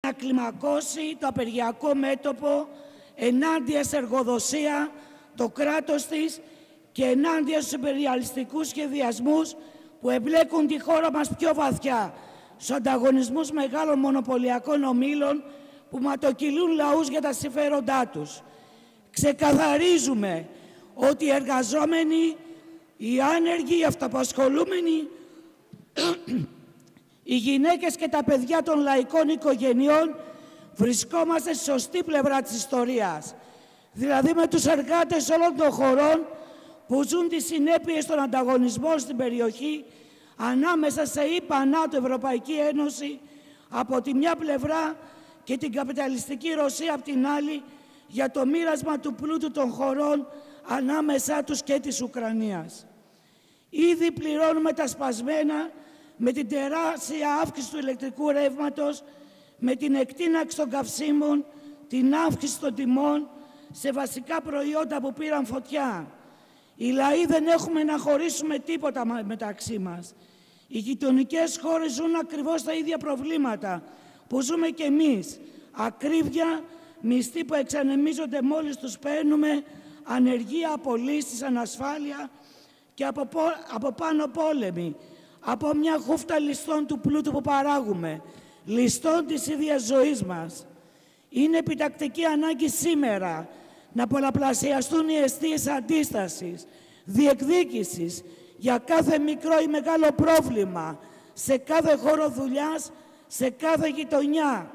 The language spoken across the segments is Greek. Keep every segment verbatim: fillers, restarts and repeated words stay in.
να κλιμακώσει το απεργιακό μέτωπο ενάντια σε εργοδοσία, το κράτος της και ενάντια στους υπεριαλιστικούς σχεδιασμούς που εμπλέκουν τη χώρα μας πιο βαθιά στους ανταγωνισμούς μεγάλων μονοπωλιακών ομίλων που ματοκυλούν λαούς για τα συμφέροντά τους. Ξεκαθαρίζουμε ότι οι εργαζόμενοι, οι άνεργοι, οι αυτοαπασχολούμενοι, οι γυναίκες και τα παιδιά των λαϊκών οικογενειών βρισκόμαστε στη σωστή πλευρά της ιστορίας. Δηλαδή με τους εργάτες όλων των χωρών που ζουν τις συνέπειες των ανταγωνισμών στην περιοχή ανάμεσα σε ΗΠΑ, ΝΑΤΟ, Ευρωπαϊκή Ένωση από τη μια πλευρά και την καπιταλιστική Ρωσία από την άλλη για το μοίρασμα του πλούτου των χωρών ανάμεσά τους και της Ουκρανίας. Ήδη πληρώνουμε τα σπασμένα με την τεράστια αύξηση του ηλεκτρικού ρεύματος, με την εκτείναξη των καυσίμων, την αύξηση των τιμών σε βασικά προϊόντα που πήραν φωτιά. Οι λαοί δεν έχουμε να χωρίσουμε τίποτα μεταξύ μας. Οι γειτονικές χώρες ζουν ακριβώς τα ίδια προβλήματα που ζούμε κι εμείς. Ακρίβεια, μισθοί που εξανεμίζονται μόλις τους παίρνουμε, ανεργία, απολύσεις, ανασφάλεια και από, από πάνω πόλεμοι. Από μια χούφτα ληστών του πλούτου που παράγουμε, ληστών της ίδιας ζωής μας. Είναι επιτακτική ανάγκη σήμερα να πολλαπλασιαστούν οι αιστείες αντίστασης, διεκδίκησης για κάθε μικρό ή μεγάλο πρόβλημα, σε κάθε χώρο δουλειάς, σε κάθε γειτονιά.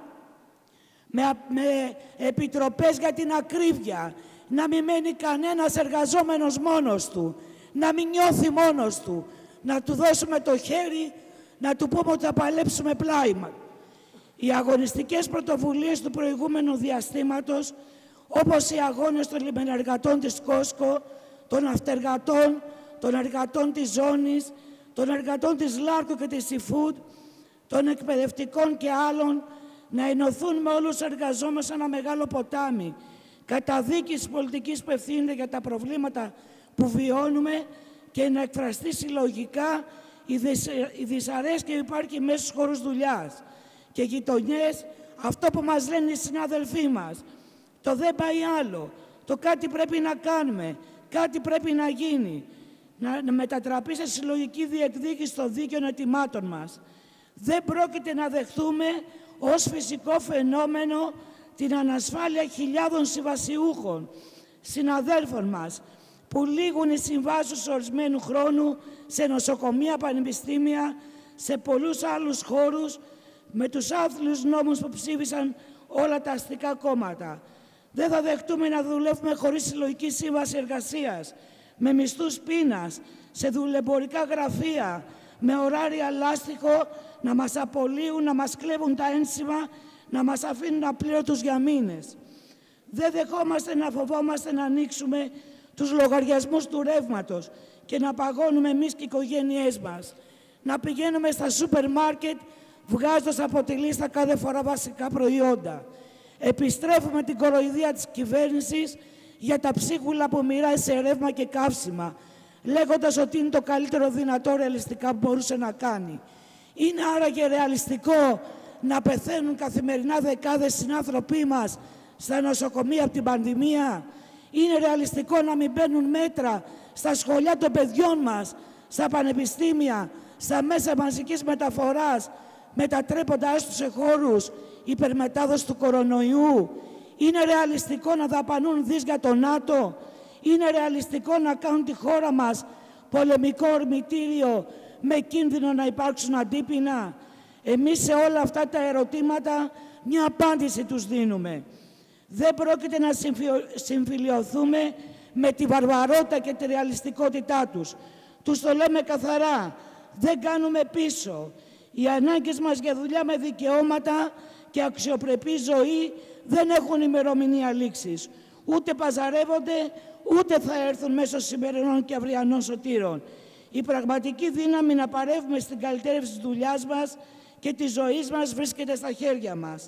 Με, με επιτροπές για την ακρίβεια, να μην μένει κανένας εργαζόμενος μόνος του, να μην νιώθει μόνος του, να του δώσουμε το χέρι, να του πούμε ότι θα παλέψουμε πλάι μας. Οι αγωνιστικές πρωτοβουλίες του προηγούμενου διαστήματος, όπως οι αγώνες των λιμενεργατών της Κόσκο, των αυτεργατών, των εργατών της Ζώνης, των εργατών της Λάρκο και της Seafood, των εκπαιδευτικών και άλλων, να ενωθούν με όλους τους εργαζόμενους σε ένα μεγάλο ποτάμι, καταδίκης πολιτικής που ευθύνεται για τα προβλήματα που βιώνουμε και να εκφραστεί συλλογικά η, δυσ... η δυσαρέσκεια που υπάρχει μέσα στους χώρους δουλειάς και γειτονιές, αυτό που μας λένε οι συνάδελφοί μας. Το δεν πάει άλλο. Το κάτι πρέπει να κάνουμε. Κάτι πρέπει να γίνει. Να, να μετατραπεί σε συλλογική διεκδίκηση των δίκαιων αιτημάτων μας. Δεν πρόκειται να δεχθούμε ως φυσικό φαινόμενο την ανασφάλεια χιλιάδων συμβασιούχων, συναδέλφων μας, που λήγουν οι συμβάσεις ορισμένου χρόνου σε νοσοκομεία, πανεπιστήμια, σε πολλούς άλλους χώρους, με τους άθλιους νόμους που ψήφισαν όλα τα αστικά κόμματα. Δεν θα δεχτούμε να δουλεύουμε χωρίς συλλογική σύμβαση εργασίας, με μισθούς πείνας, σε δουλεμπορικά γραφεία, με ωράρια λάστιχο, να μας απολύουν, να μας κλέβουν τα ένσημα, να μας αφήνουν απλήρωτους για μήνες. Δεν δεχόμαστε να φοβόμαστε να ανοίξουμε τους λογαριασμούς του ρεύματος και να παγώνουμε εμείς και οι οικογένειές μας. Να πηγαίνουμε στα σούπερ μάρκετ βγάζοντας από τη λίστα κάθε φορά βασικά προϊόντα. Επιστρέφουμε την κοροϊδία της κυβέρνησης για τα ψίχουλα που μοιράζει σε ρεύμα και καύσιμα, λέγοντας ότι είναι το καλύτερο δυνατό ρεαλιστικά που μπορούσε να κάνει. Είναι άραγε ρεαλιστικό να πεθαίνουν καθημερινά δεκάδες συνάνθρωποι μας στα νοσοκομεία από την πανδημία? Είναι ρεαλιστικό να μην μπαίνουν μέτρα στα σχολεία των παιδιών μας, στα πανεπιστήμια, στα μέσα μαζικής μεταφοράς, μετατρέποντάς τους σε χώρους υπερμετάδοση του κορονοϊού? Είναι ρεαλιστικό να δαπανούν δις για το ΝΑΤΟ? Είναι ρεαλιστικό να κάνουν τη χώρα μας πολεμικό ορμητήριο με κίνδυνο να υπάρξουν αντίπεινα? Εμείς σε όλα αυτά τα ερωτήματα μια απάντηση τους δίνουμε. Δεν πρόκειται να συμφιλιωθούμε με τη βαρβαρότητα και τη ρεαλιστικότητά τους. Τους το λέμε καθαρά. Δεν κάνουμε πίσω. Οι ανάγκες μας για δουλειά με δικαιώματα και αξιοπρεπή ζωή δεν έχουν ημερομηνία λήξης. Ούτε παζαρεύονται, ούτε θα έρθουν μέσω σημερινών και αυριανών σωτήρων. Η πραγματική δύναμη να παρεύουμε στην καλυτέρευση της δουλειάς μας και της ζωής μας βρίσκεται στα χέρια μας.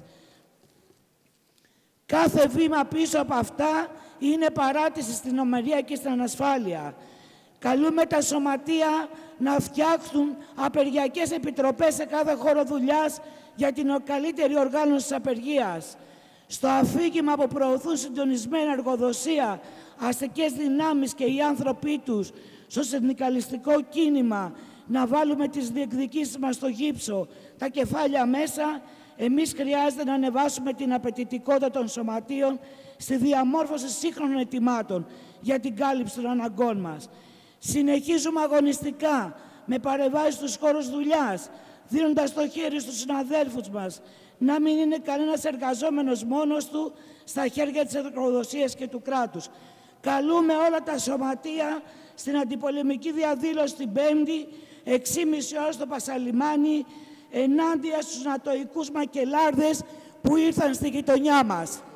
Κάθε βήμα πίσω από αυτά είναι παράτηση στην ομερία και στην ανασφάλεια. Καλούμε τα σωματεία να φτιάξουν απεργιακές επιτροπές σε κάθε χώρο δουλειάς για την καλύτερη οργάνωση της απεργίας. Στο αφήγημα που προωθούν συντονισμένα εργοδοσία, αστικές δυνάμεις και οι άνθρωποι τους στο συνδικαλιστικό κίνημα να βάλουμε τις διεκδικήσεις μας στο γύψο, τα κεφάλια μέσα, εμείς χρειάζεται να ανεβάσουμε την απαιτητικότητα των σωματείων στη διαμόρφωση σύγχρονων ετοιμάτων για την κάλυψη των αναγκών μας. Συνεχίζουμε αγωνιστικά με παρεμβάσεις στους χώρους δουλειάς, δίνοντας το χέρι στους συναδέλφους μας, να μην είναι κανένας εργαζόμενος μόνος του στα χέρια της εργοδοσίας και του κράτους. Καλούμε όλα τα σωματεία στην αντιπολεμική διαδήλωση την Πέμπτη, έξι και μισή ώρα στο Πασαλιμάνι, ενάντια στους νατοικούς μακελάρδες που ήρθαν στη γειτονιά μας.